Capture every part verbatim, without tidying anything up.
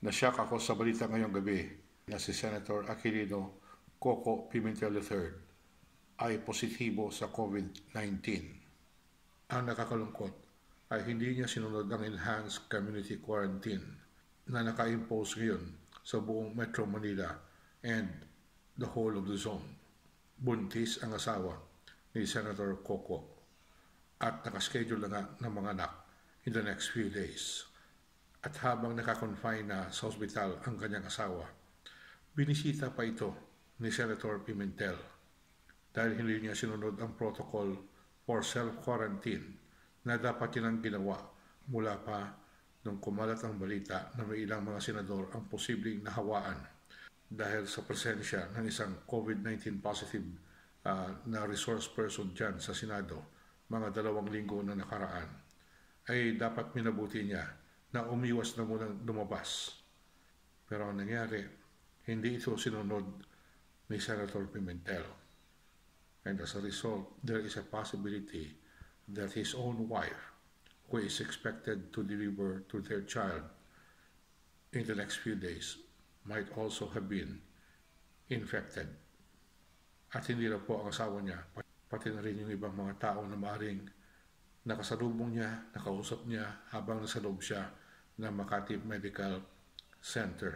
Nasyak ako sa balita ngayong gabi na si Senator Aquilino Coco Pimentel the third ay positibo sa COVID nineteen. Ang nakakalungkot ay hindi niya sinunod ang enhanced community quarantine na naka-impose ngayon sa buong Metro Manila and the whole of the zone. Buntis ang asawa ni Senator Coco at nakaschedule na nga ng mga anak in the next few days. At habang nakakonfine na sa ospital ang kanyang asawa, binisita pa ito ni Senator Pimentel dahil hindi niya sinunod ang protocol for self-quarantine na dapat nilang ginawa mula pa nung kumalat ang balita na may ilang mga senador ang posibleng nahawaan dahil sa presensya ng isang COVID nineteen positive uh, na resource person dyan sa Senado mga dalawang linggo na nakaraan, ay dapat minabuti niya na umiwas na munang lumabas. Pero ang nangyari, hindi ito sinunod ni Senator Pimentel. And as a result, there is a possibility that his own wife, who is expected to deliver to their child in the next few days, might also have been infected. At hindi na po ang asawa niya, pati na rin yung ibang mga tao na maaaring nakasalubong niya, nakausap niya habang nasa loob siya ng Makati Medical Center.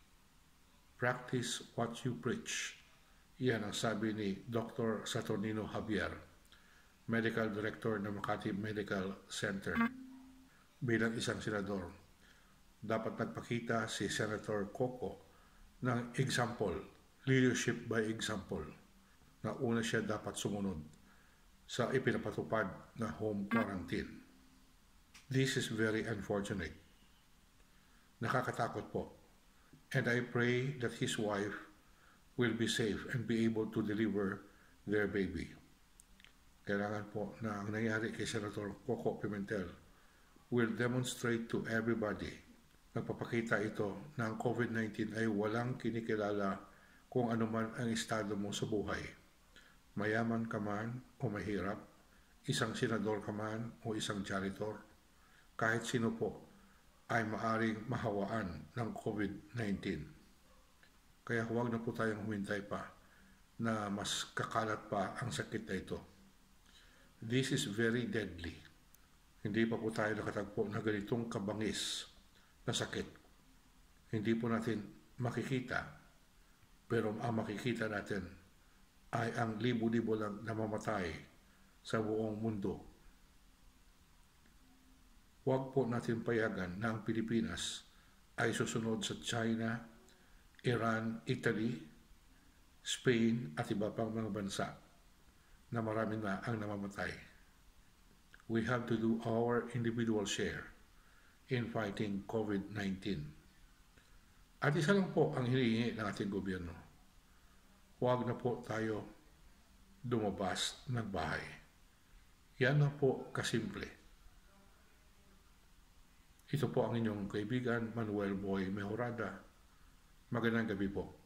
Practice what you preach. Iyan ang sabi ni Doctor Saturnino Javier, Medical Director ng Makati Medical Center. Bilang isang senador, dapat nagpakita si Senator Coco ng example, leadership by example, na una siya dapat sumunod sa ipinapatupad na home quarantine. This is very unfortunate. Nakakatakot po. And I pray that his wife will be safe and be able to deliver their baby. Kailangan po na ang nangyari kay Senator Coco Pimentel will demonstrate to everybody, nagpapakita ito na ang COVID nineteen ay walang kinikilala kung ano man ang estado mo sa buhay. Mayaman ka man o mahirap, isang senador ka man o isang janitor, kahit sino po ay maaring mahawaan ng COVID nineteen. Kaya huwag na po tayong humintay pa na mas kakalat pa ang sakit na ito. This is very deadly. Hindi pa po tayo nakatagpo na ganitong kabangis na sakit. Hindi po natin makikita, pero ang makikita natin ay ang libo-libo lang namamatay sa buong mundo. Huwag po natin payagan na ang Pilipinas ay susunod sa China, Iran, Italy, Spain at iba pang mga bansa na marami na ang namamatay. We have to do our individual share in fighting COVID nineteen. At isa lang po ang hinihingi ng ating gobyerno. Huwag na po tayo lumabas ng bahay. Yan na po kasimple. Ito po ang inyong kaibigan, Manuel Boy Mejorada. Magandang gabi po.